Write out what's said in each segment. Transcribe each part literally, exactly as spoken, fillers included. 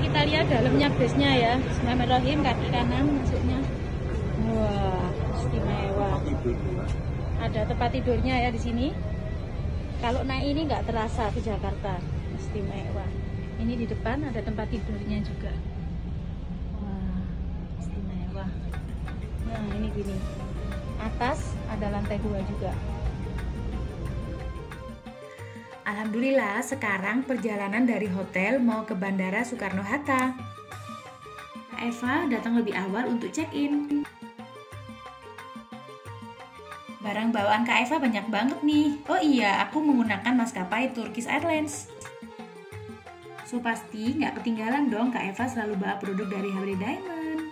kita lihat dalamnya base-nya ya. Bismillahirrahmanirrahim, kaki kanan masuknya. Wah, istimewa. Ada tempat tidurnya ya di sini. Kalau naik ini nggak terasa ke Jakarta, istimewa. Ini di depan ada tempat tidurnya juga. Wah, istimewa. Nah, ini gini. Atas ada lantai dua juga. Alhamdulillah, sekarang perjalanan dari hotel mau ke Bandara Soekarno-Hatta. Eva datang lebih awal untuk check-in. Barang bawaan Kak Eva banyak banget nih. Oh iya, aku menggunakan maskapai Turkish Airlines. So pasti nggak ketinggalan dong, Kak Eva selalu bawa produk dari Harry Diamond.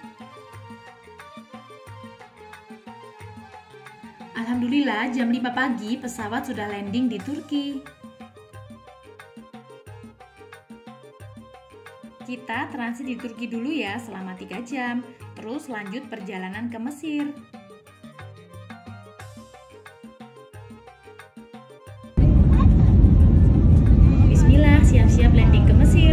Alhamdulillah, jam lima pagi pesawat sudah landing di Turki. Kita transit di Turki dulu ya selama tiga jam, terus lanjut perjalanan ke Mesir. Bismillah, siap-siap landing ke Mesir.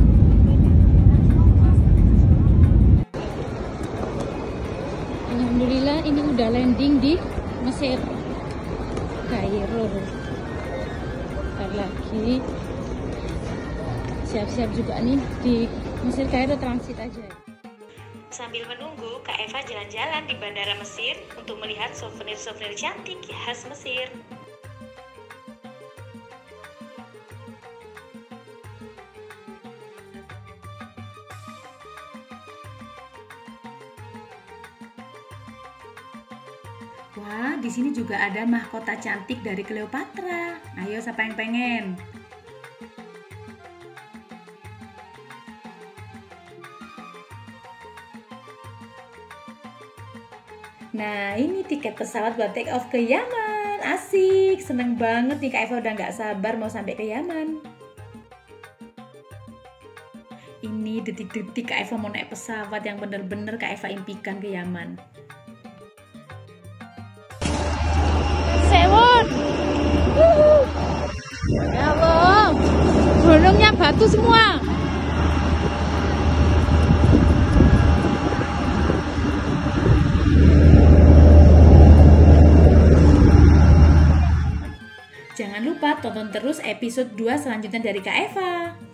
Alhamdulillah ini udah landing di Mesir, Kairo. Bentar lagi. Siap-siap juga nih di Mesir Kairo, transit aja. Sambil menunggu, Kak Eva jalan-jalan di Bandara Mesir untuk melihat souvenir-souvenir cantik khas Mesir. Wah, di sini juga ada mahkota cantik dari Cleopatra. Ayo, siapa yang pengen? Nah, ini tiket pesawat buat take off ke Yaman. Asik, seneng banget nih Kak Eva, udah nggak sabar mau sampai ke Yaman. Ini detik-detik Kak Eva mau naik pesawat yang bener-bener Kak Eva impikan ke Yaman. Sewon. Ya Allah, gunungnya batu semua. Jangan lupa tonton terus episode dua selanjutnya dari Kak Eva.